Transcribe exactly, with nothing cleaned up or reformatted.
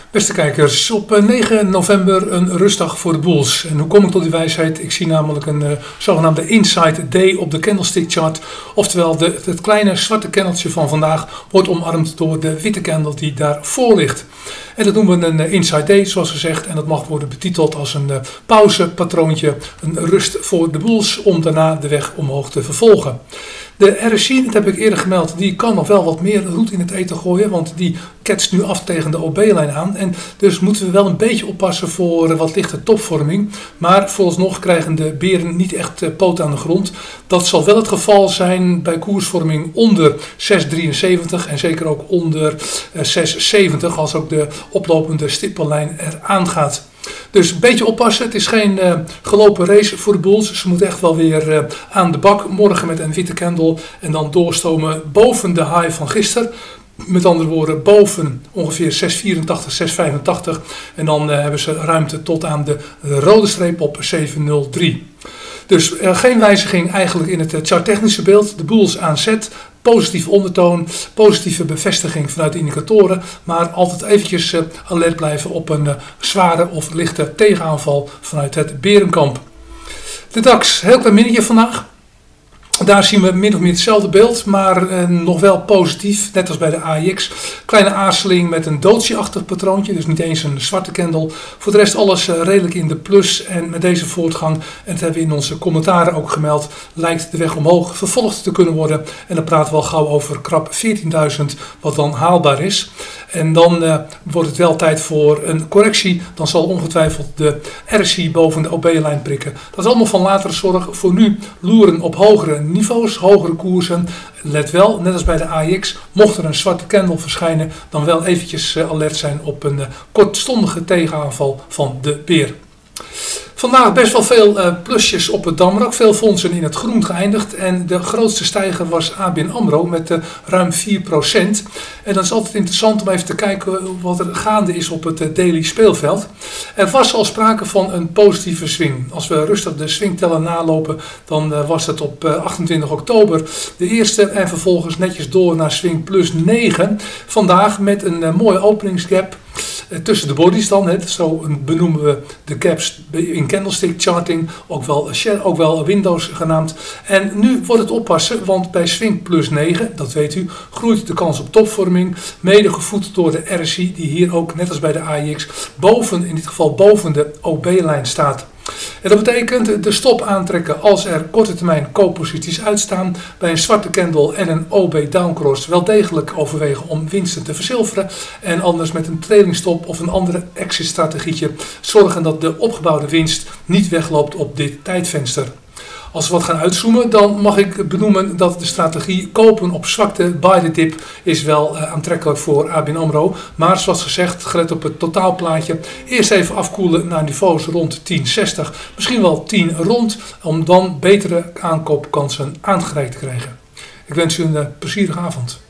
Beste kijkers, op negen november een rustdag voor de Bulls. En hoe kom ik tot die wijsheid? Ik zie namelijk een uh, zogenaamde Inside Day op de candlestick chart. Oftewel, de, het kleine zwarte candletje van vandaag wordt omarmd door de witte candle die daarvoor ligt. En dat noemen we een uh, Inside Day, zoals gezegd. En dat mag worden betiteld als een uh, pauzepatroontje, een rust voor de Bulls om daarna de weg omhoog te vervolgen. De R S I, dat heb ik eerder gemeld, die kan nog wel wat meer roet in het eten gooien, want die ketst nu af tegen de O B-lijn aan. En dus moeten we wel een beetje oppassen voor wat lichte topvorming. Maar vooralsnog krijgen de beren niet echt poot aan de grond. Dat zal wel het geval zijn bij koersvorming onder zes komma drieënzeventig en zeker ook onder zes komma zeventig als ook de oplopende stippellijn eraan gaat. Dus een beetje oppassen. Het is geen uh, gelopen race voor de Bulls. Ze moeten echt wel weer uh, aan de bak. Morgen met een witte candle. En dan doorstomen boven de high van gisteren. Met andere woorden, boven ongeveer zes komma vierentachtig, zes komma vijfentachtig. En dan uh, hebben ze ruimte tot aan de rode streep op zeven komma nul drie. Dus uh, geen wijziging eigenlijk in het uh, charttechnische beeld. De Bulls aan zet. Positieve ondertoon, positieve bevestiging vanuit de indicatoren, maar altijd eventjes uh, alert blijven op een uh, zware of lichte tegenaanval vanuit het berenkamp. De DAX, heel klein minnetje vandaag. Daar zien we min of meer hetzelfde beeld, maar uh, nog wel positief, net als bij de A I X. Kleine aarzeling met een doji-achtig patroontje, dus niet eens een zwarte candle. Voor de rest alles uh, redelijk in de plus en met deze voortgang, en dat hebben we in onze commentaren ook gemeld, lijkt de weg omhoog vervolgd te kunnen worden. En dan praten we al gauw over krap veertienduizend, wat dan haalbaar is. En dan uh, wordt het wel tijd voor een correctie. Dan zal ongetwijfeld de R S I boven de O B-lijn prikken. Dat is allemaal van latere zorg. Voor nu loeren op hogere niveaus, hogere koersen. Let wel, net als bij de A I X, mocht er een zwarte candle verschijnen, dan wel eventjes uh, alert zijn op een uh, kortstondige tegenaanval van de beer. Vandaag best wel veel uh, plusjes op het Damrak, veel fondsen in het groen geëindigd en de grootste stijger was A B N AMRO met uh, ruim vier procent. En dat is altijd interessant om even te kijken wat er gaande is op het uh, daily speelveld. Er was al sprake van een positieve swing. Als we rustig de swingteller nalopen, dan uh, was het op uh, achtentwintig oktober de eerste en vervolgens netjes door naar swing plus negen. Vandaag met een uh, mooie openingsgap. Tussen de bodies dan, hè, zo benoemen we de gaps in candlestick charting, ook wel, ook wel Windows genaamd. En nu wordt het oppassen, want bij swing plus negen, dat weet u, groeit de kans op topvorming, mede gevoed door de R S I, die hier ook, net als bij de A I X, boven, in dit geval boven de O B-lijn staat. En dat betekent de stop aantrekken als er korte termijn koopposities uitstaan. Bij een zwarte candle en een O B downcross wel degelijk overwegen om winsten te verzilveren. En anders met een trailing stop of een andere exit strategietje zorgen dat de opgebouwde winst niet wegloopt op dit tijdvenster. Als we wat gaan uitzoomen, dan mag ik benoemen dat de strategie kopen op zwakte, buy the dip, is wel uh, aantrekkelijk voor A B N AMRO. Maar zoals gezegd, gelet op het totaalplaatje, eerst even afkoelen naar niveaus rond tien zestig, misschien wel tien rond, om dan betere aankoopkansen aangereikt te krijgen. Ik wens u een uh, plezierige avond.